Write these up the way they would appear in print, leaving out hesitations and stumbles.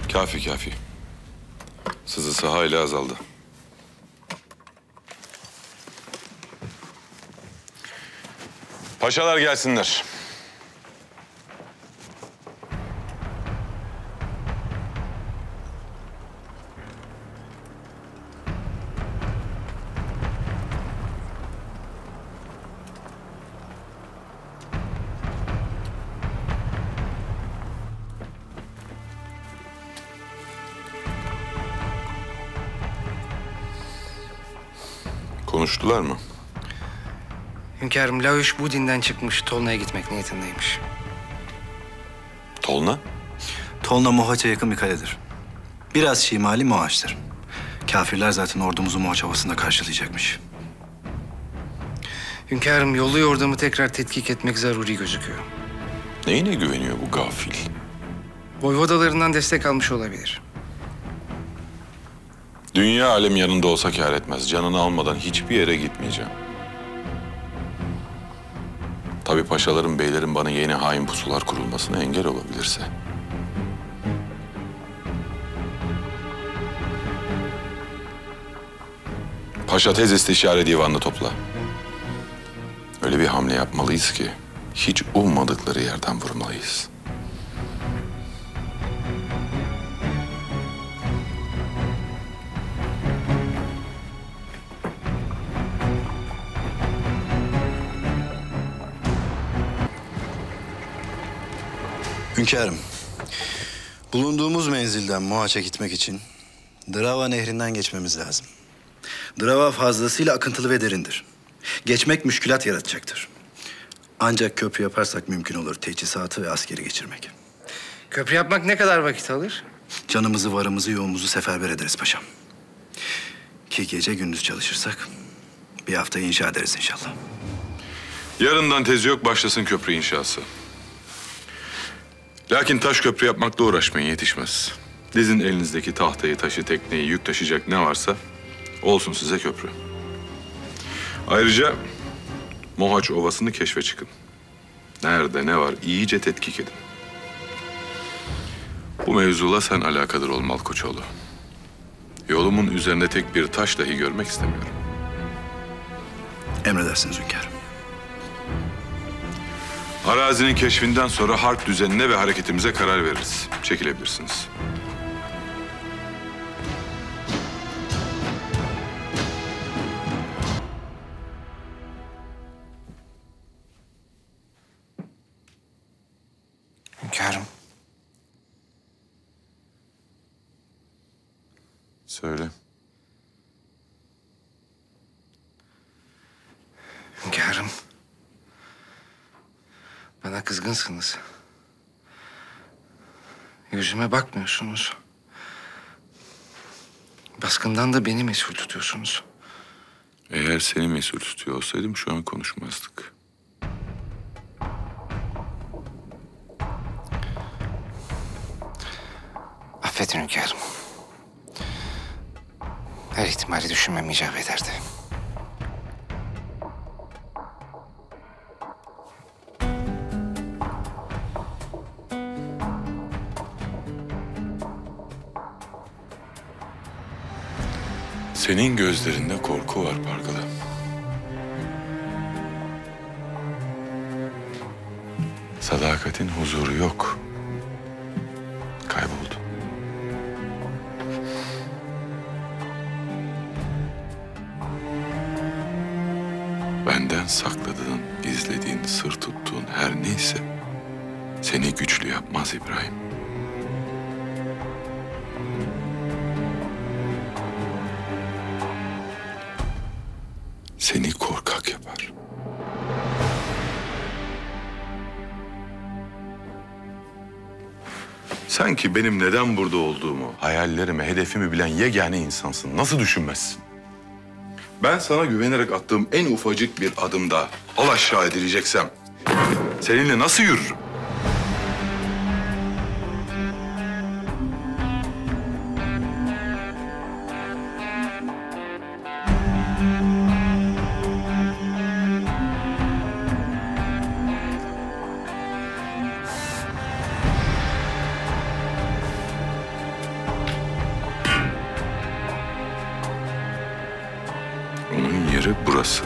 Kafi kafi. Sızısı hayli azaldı. Paşalar gelsinler. Konuştular mı? Hünkârım, Laoş bu dinden çıkmış, Tolna'ya gitmek niyetindeymiş. Tolna? Tolna Mohaç'a yakın bir kaledir. Biraz şimali Mohaç'tır. Kafirler zaten ordumuzu Mohaç Ovası'nda karşılayacakmış. Hünkârım, yollu yordamı tekrar tetkik etmek zaruri gözüküyor. Neyine güveniyor bu gafil? Voyvodalarından destek almış olabilir. Dünya alem yanında olsa kâr etmez. Canını almadan hiçbir yere gitmeyeceğim. Tabii paşaların, beylerin bana yeni hain pusular kurulmasına engel olabilirse. Paşa tez istişare divanını topla. Öyle bir hamle yapmalıyız ki hiç ummadıkları yerden vurmalıyız. Hünkârım, bulunduğumuz menzilden Mohaç'a gitmek için Drava Nehri'nden geçmemiz lazım. Drava fazlasıyla akıntılı ve derindir. Geçmek müşkülat yaratacaktır. Ancak köprü yaparsak mümkün olur teçhizatı ve askeri geçirmek. Köprü yapmak ne kadar vakit alır? Canımızı, varımızı, yoğumuzu seferber ederiz paşam. Ki gece gündüz çalışırsak bir haftayı inşa ederiz inşallah. Yarından tezi yok, başlasın köprü inşası. Lakin taş köprü yapmakla uğraşmayın, yetişmez. Dizin elinizdeki tahtayı, taşı, tekneyi, yük taşıyacak ne varsa olsun size köprü. Ayrıca Mohaç Ovası'nı keşfe çıkın. Nerede ne var iyice tetkik edin. Bu mevzuyla sen alakadar ol Malkoçoğlu. Yolumun üzerinde tek bir taş dahi görmek istemiyorum. Emredersiniz hünkârım. Arazinin keşfinden sonra harp düzenine ve hareketimize karar veririz. Çekilebilirsiniz. Hünkârım, Söyle. hünkârım. Bana kızgınsınız. Yüzüme bakmıyorsunuz. Baskından da beni mesul tutuyorsunuz. Eğer seni mesul tutuyor olsaydım şu an konuşmazdık. Affedin hünkârım. Her ihtimali düşünmem icap ederdi. Senin gözlerinde korku var Pargalı. Sadakatin huzuru yok. Kayboldu. Benden sakladığın, gizlediğin, sır tuttuğun her neyse seni güçlü yapmaz İbrahim. Seni korkak yapar. Sen ki benim neden burada olduğumu, hayallerimi, hedefimi bilen yegane insansın. Nasıl düşünmezsin? Ben sana güvenerek attığım en ufacık bir adımda al aşağı edileceksem seninle nasıl yürürüm? yeri burası.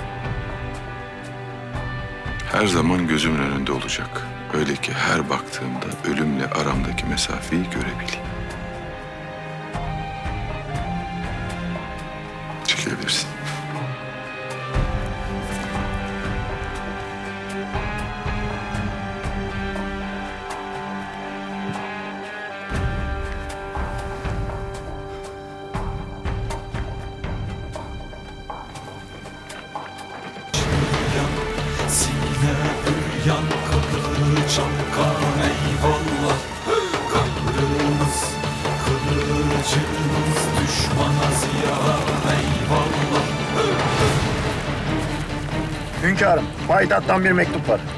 Her zaman gözümün önünde olacak. Öyle ki her baktığımda ölümle aramdaki mesafeyi görebileyim. Çekilebilirsin. Sine büyüyen Çamkan eyvallah. Kahrımız, kılıcımız düşmana ziyan eyvallah. Hünkârım, payitahttan bir mektup var.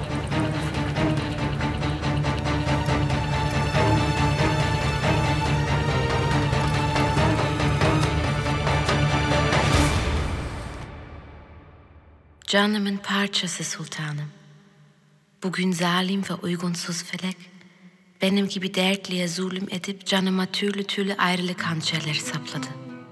Canımın parçası sultanım. Bugün zalim ve uygunsuz felek, benim gibi dertliye zulüm edip canıma türlü türlü ayrılık hançerleri sapladı.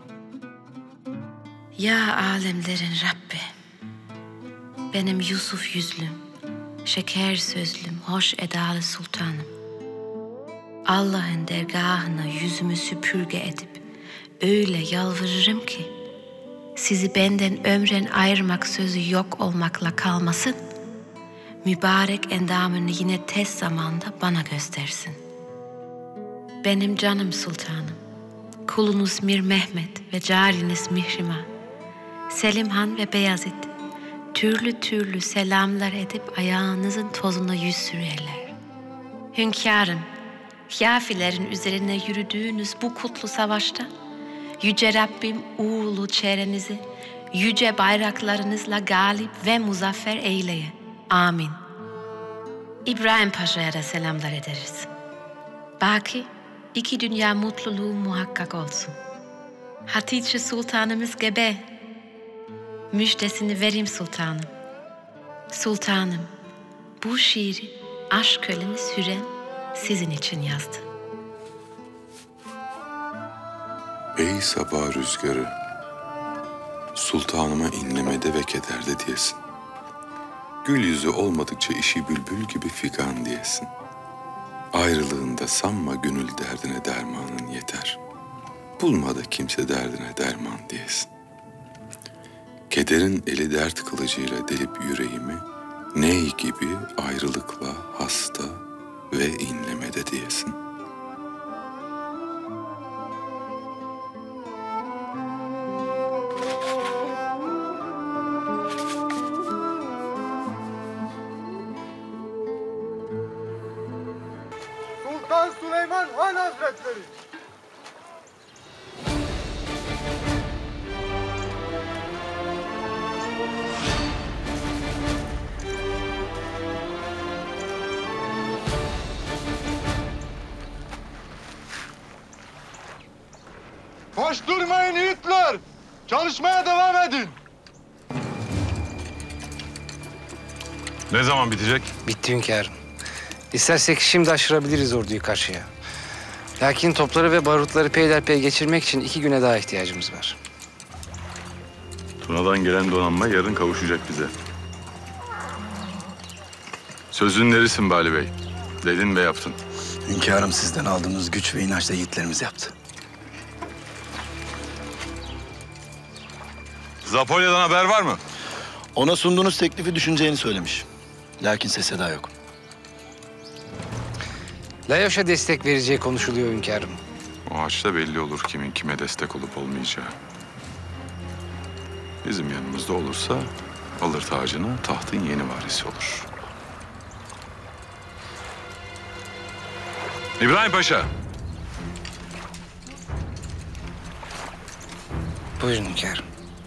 Ya alemlerin Rabbi, benim Yusuf yüzlüm, şeker sözlüm, hoş edalı sultanım. Allah'ın dergahına yüzümü süpürge edip öyle yalvarırım ki, sizi benden ömren ayırmak sözü yok olmakla kalmasın, mübarek endamını yine tez zamanda bana göstersin. Benim canım sultanım, kulunuz Mir Mehmet ve cariniz Mihrimah, Selim Han ve Beyazıt, türlü türlü selamlar edip ayağınızın tozuna yüz sürerler. Hünkârım, kâfilerin üzerine yürüdüğünüz bu kutlu savaşta, Yüce Rabbim uğurlu çerenizi, yüce bayraklarınızla galip ve muzaffer eyleye. Amin. İbrahim Paşa'ya da selamlar ederiz. Baki, iki dünya mutluluğu muhakkak olsun. Hatice Sultanımız gebe. Müjdesini vereyim sultanım. Sultanım, bu şiiri aşk kölemiz Hürrem sizin için yazdı. Ey sabah rüzgarı, sultanıma inlemede ve kederde diyesin. Gül yüzü olmadıkça işi bülbül gibi figan diyesin. Ayrılığında sanma gönül derdine dermanın yeter. Bulma da kimse derdine derman diyesin. Kederin eli dert kılıcıyla delip yüreğimi, ney gibi ayrılıkla hasta ve inlemede diyesin. Sultan Süleyman Han Hazretleri. Boş durmayın yiğitler. Çalışmaya devam edin. Ne zaman bitecek? Bitti hünkârım. İstersek şimdi aşırabiliriz orduyu karşıya. Lakin topları ve barutları peyderpey geçirmek için 2 güne daha ihtiyacımız var. Tuna'dan gelen donanma yarın kavuşacak bize. Sözün nerisin Bali Bey? Dedin ve yaptın. Hünkârım, sizden aldığımız güç ve inançla yiğitlerimiz yaptı. Zapolya'dan haber var mı? Ona sunduğunuz teklifi düşüneceğini söylemiş. Lakin ses seda yok. Layoş'a destek vereceği konuşuluyor hünkârım. O haçta belli olur kimin kime destek olup olmayacağı. Bizim yanımızda olursa alır tacını, tahtın yeni varisi olur. İbrahim Paşa. Buyurun hünkârım.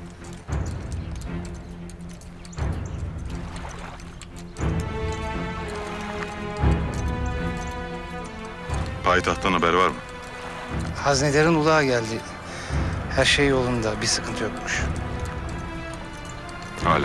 Payitahttan haber var mı? Haznedarın ulağa geldi. Her şey yolunda, bir sıkıntı yokmuş. Hala.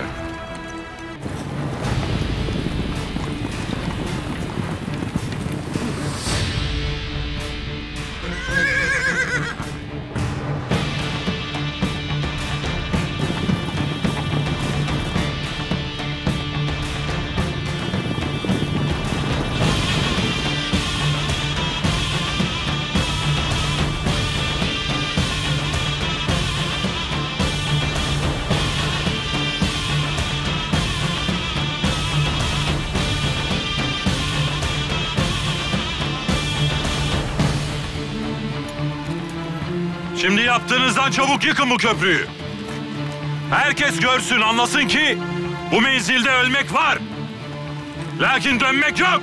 Şimdi yaptığınızdan çabuk yıkın bu köprüyü. Herkes görsün, anlasın ki bu menzilde ölmek var. Lakin dönmek yok.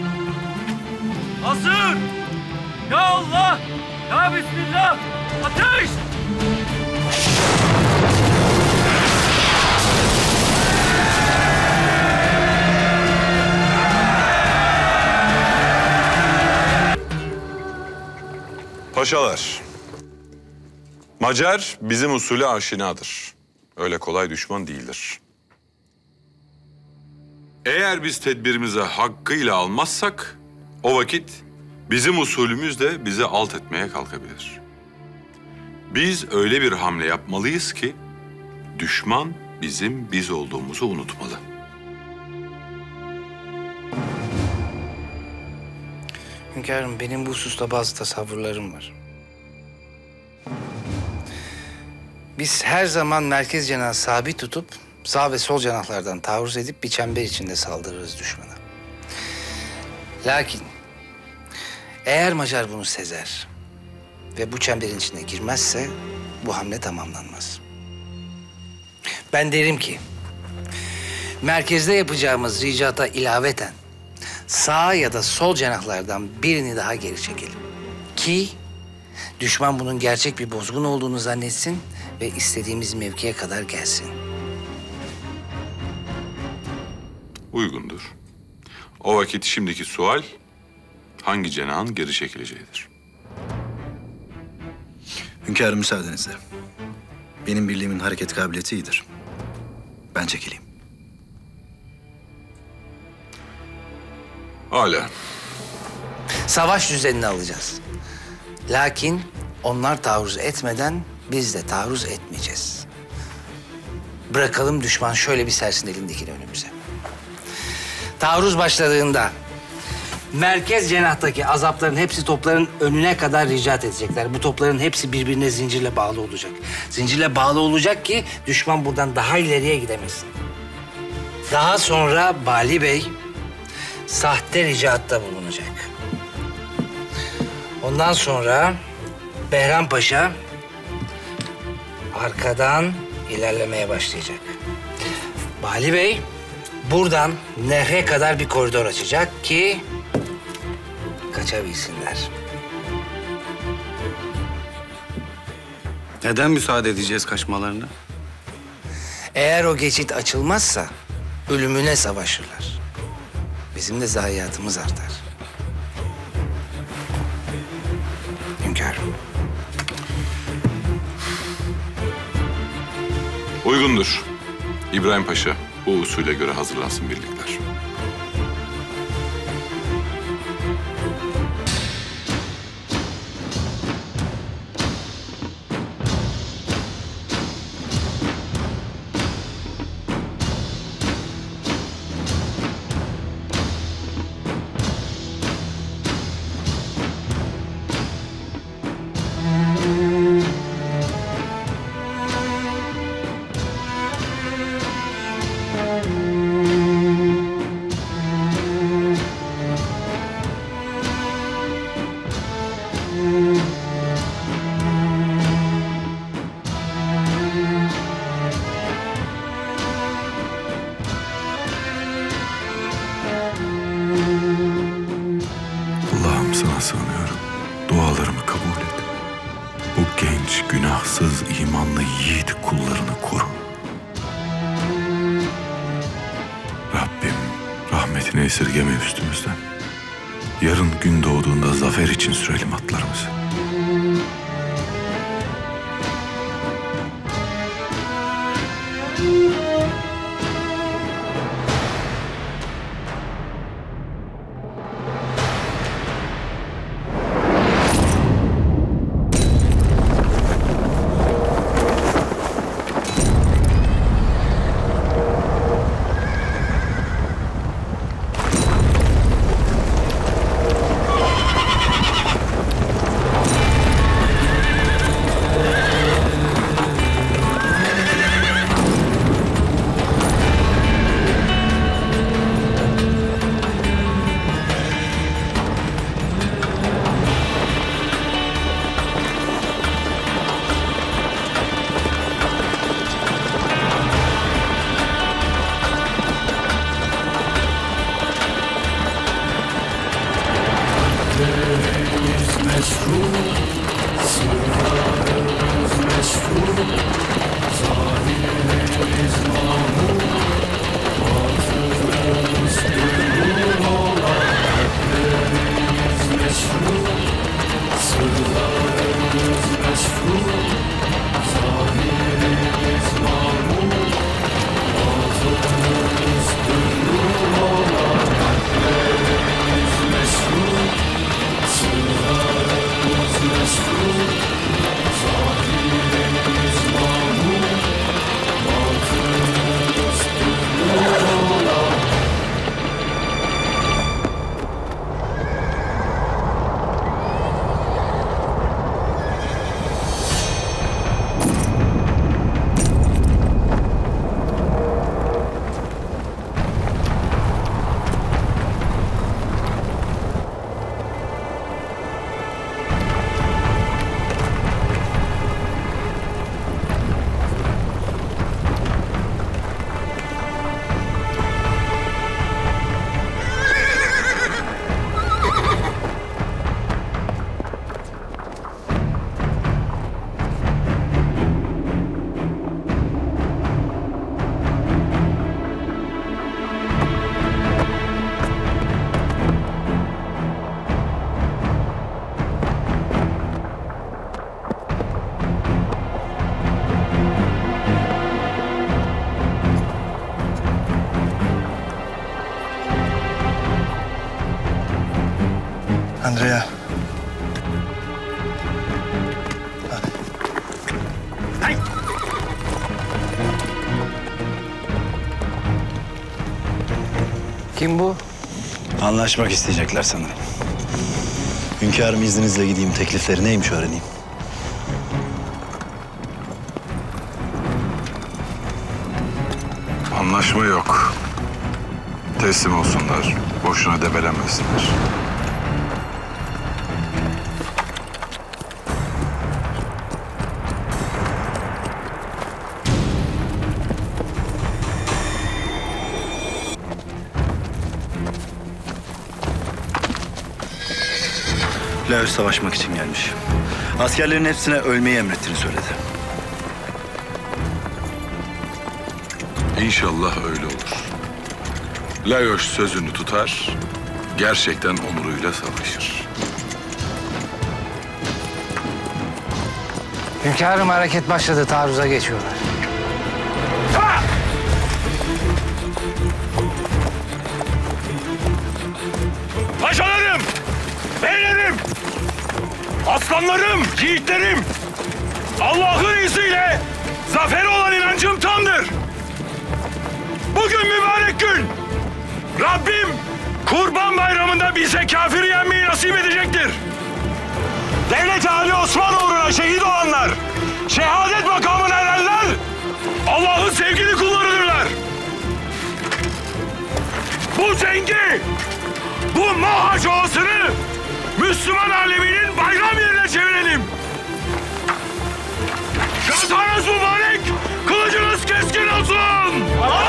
Hazır! Ya Allah! Ya Bismillah! Ateş! Paşalar, Macar bizim usulü aşinadır. Öyle kolay düşman değildir. Eğer biz tedbirimize hakkıyla almazsak, o vakit bizim usulümüz de bizi alt etmeye kalkabilir. Biz öyle bir hamle yapmalıyız ki, düşman bizim biz olduğumuzu unutmalı. Hünkârım, benim bu hususta bazı tasavvurlarım var. Biz her zaman merkez cenahı sabit tutup sağ ve sol cenahlardan taarruz edip bir çember içinde saldırırız düşmana. Lakin eğer Macar bunu sezer ve bu çemberin içine girmezse bu hamle tamamlanmaz. Ben derim ki merkezde yapacağımız ricata ilaveten sağ ya da sol cenahlardan birini daha geri çekelim. Ki düşman bunun gerçek bir bozgun olduğunu zannetsin ve istediğimiz mevkiye kadar gelsin. Uygundur. O vakit şimdiki sual, hangi cenahın geri çekileceğidir? Hünkârım müsaadenizle. Benim birliğimin hareket kabiliyeti iyidir. Ben çekileyim. Hala. Savaş düzenini alacağız. Lakin onlar taarruz etmeden biz de taarruz etmeyeceğiz. Bırakalım düşman şöyle bir sersin elindekini önümüze. Taarruz başladığında merkez cenahtaki azapların hepsi topların önüne kadar ricat edecekler. Bu topların hepsi birbirine zincirle bağlı olacak. Zincirle bağlı olacak ki düşman buradan daha ileriye gidemesin. Daha sonra Bali Bey sahte ricatta bulunacak. Ondan sonra Behram Paşa arkadan ilerlemeye başlayacak. Bali Bey buradan nehre kadar bir koridor açacak ki kaçabilsinler. Neden müsaade edeceğiz kaçmalarına? Eğer o geçit açılmazsa ölümüne savaşırlar. Bizim de zayiatımız artar. Hünkârım. Uygundur. İbrahim Paşa, bu usule göre hazırlansın birlikler. Allah'ım sana sığınıyorum. Dualarımı kabul et. Bu genç, günahsız, imanlı yiğit kullarını koru. Rabbim rahmetini esirgeme üstümüzden. Yarın gün doğduğunda zafer için sürelim atlarımızı. Andrea. Kim bu? Anlaşmak isteyecekler sanırım. Hünkârım izninizle gideyim, teklifleri neymiş öğreneyim. Anlaşma yok. Teslim olsunlar. Boşuna debelenmesinler. Laos savaşmak için gelmiş. Askerlerin hepsine ölmeyi emrettiğini söyledi. İnşallah öyle olur. Laios sözünü tutar, gerçekten onuruyla savaşır. Hünkârım hareket başladı. Taarruza geçiyorlar. Paşalarım! Beylerim! Aslanlarım, yiğitlerim! Allah'ın izniyle zafere olan inancım tamdır. Bugün mübarek gün. Rabbim Kurban Bayramı'nda bize kafiri yenmeyi nasip edecektir. Devlet-i Ali Osman uğruna şehit olanlar, şehadet makamına erenler Allah'ın sevgili kullarıdırlar. Bu cengi, bu Mohaç Ovası'nı Müslüman aleminin bayram yerine çevirelim. Gazanız mübarek, kılıcınız keskin olsun.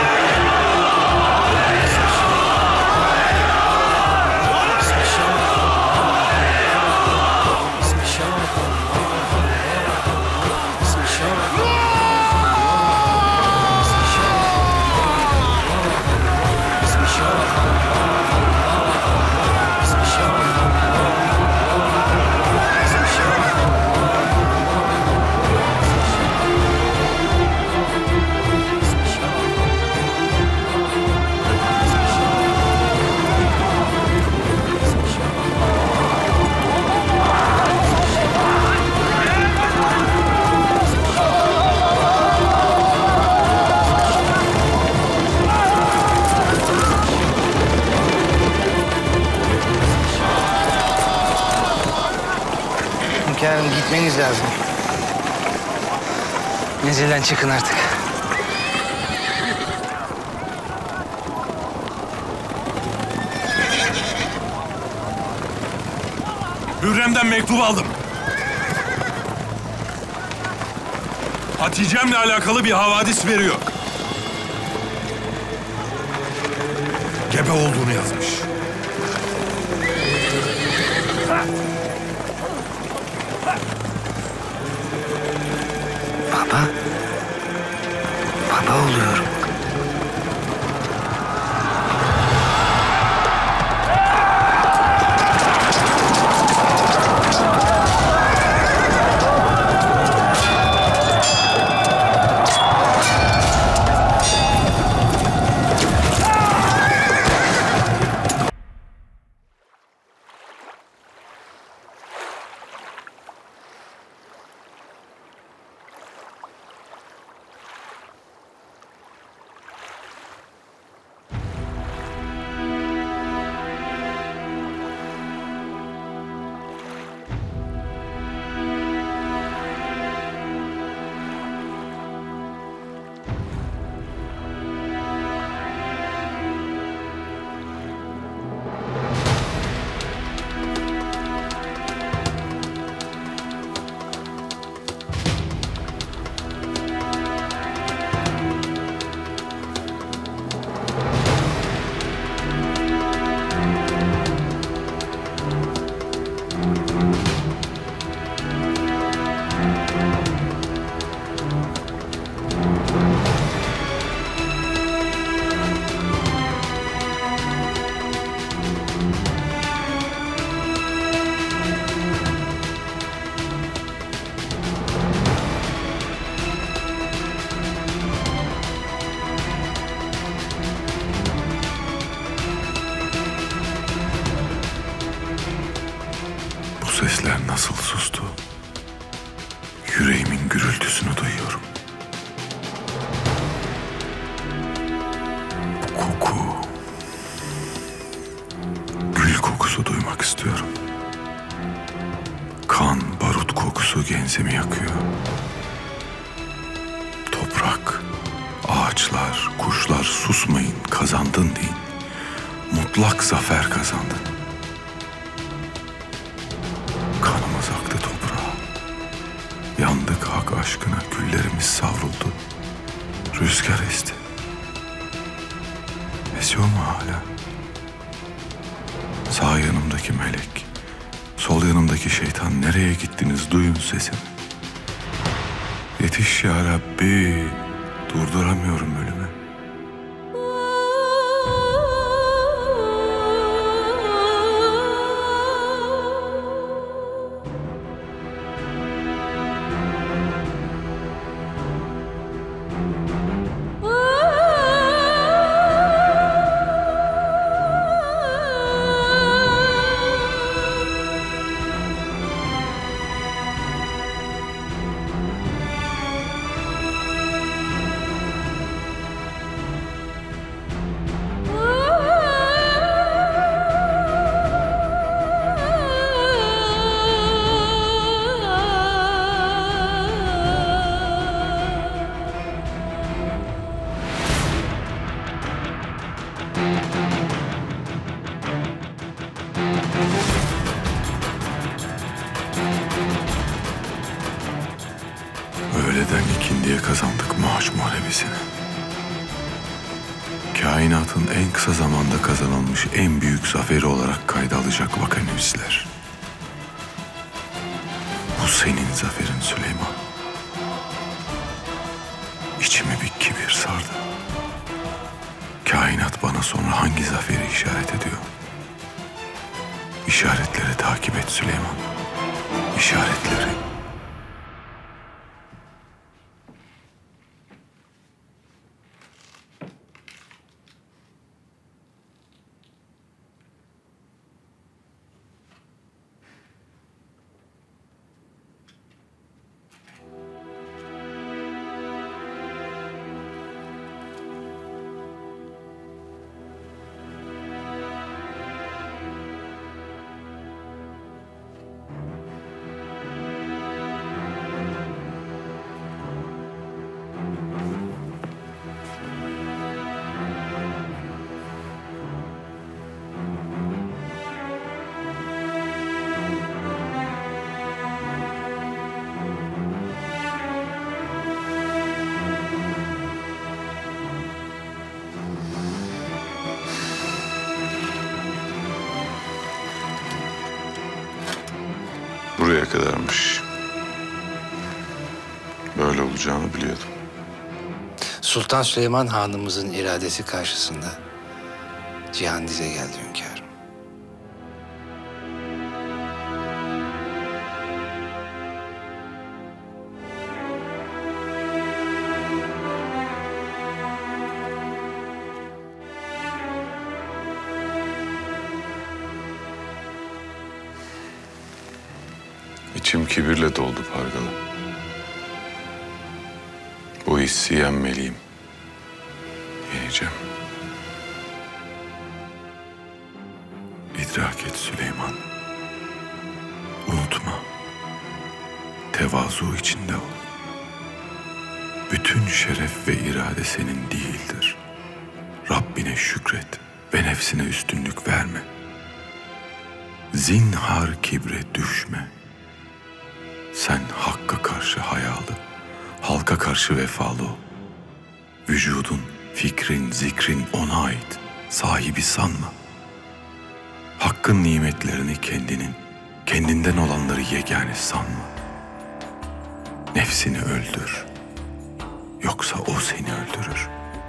Hünkârım gitmeniz lazım. Menzilden çıkın artık. Hürrem'den mektup aldım. Hatice'mle alakalı bir havadis veriyor. Gebe olduğunu yazmış. Baba. Baba oluyorum. Sesler nasıl sustu? Yüreğimin gürültüsünü duyuyorum. Bu koku... Gül kokusu duymak istiyorum. Kan, barut kokusu genzemi yakıyor. Toprak, ağaçlar, kuşlar susmayın, kazandın deyin. Mutlak zafer kazandın. Kanımız aktı toprağa. Yandık hak aşkına, güllerimiz savruldu. Rüzgar esti. Esiyor mu hala? Sağ yanımdaki melek, sol yanımdaki şeytan, nereye gittiniz? Duyun sesimi. Yetiş ya Rabbi, durduramıyorum ölümü. Öğleden ikindiye kazandık Maaş Muharebesi'ni. Kainatın en kısa zamanda kazanılmış en büyük zaferi olarak kayda alacak vakanüvisler. Bu senin zaferin Süleyman. İçimi bir kibir sardı. Kainat bana sonra hangi zaferi işaret ediyor? İşaretleri takip et Süleyman. İşaretleri. Buraya kadarmış. Böyle olacağını biliyordum. Sultan Süleyman Hanımızın iradesi karşısında cihan dize geldi hünkârım. İçim kibirle doldu Pargalı. Bu hissi yenmeliyim. Yeneceğim. İdrak et Süleyman. Unutma. Tevazu içinde ol. Bütün şeref ve irade senin değildir. Rabbine şükret ve nefsine üstünlük verme. Zinhar kibre düşme. Sen hakka karşı hayalı, halka karşı vefalı ol. Vücudun, fikrin, zikrin ona ait. Sahibi sanma. Hakkın nimetlerini kendinden olanları yegane sanma. Nefsini öldür. Yoksa o seni öldürür.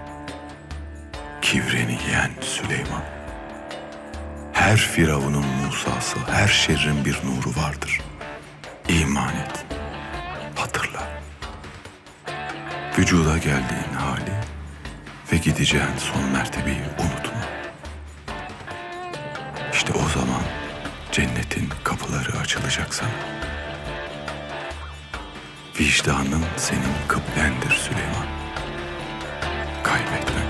Kibreni yen Süleyman. Her firavunun Musa'sı, her şerrin bir nuru vardır. İman et. Hatırla. Vücuda geldiğin hali ve gideceğin son mertebeyi unutma. İşte o zaman cennetin kapıları açılacak sana. Vicdanın senin kıblendir Süleyman. Kaybetme.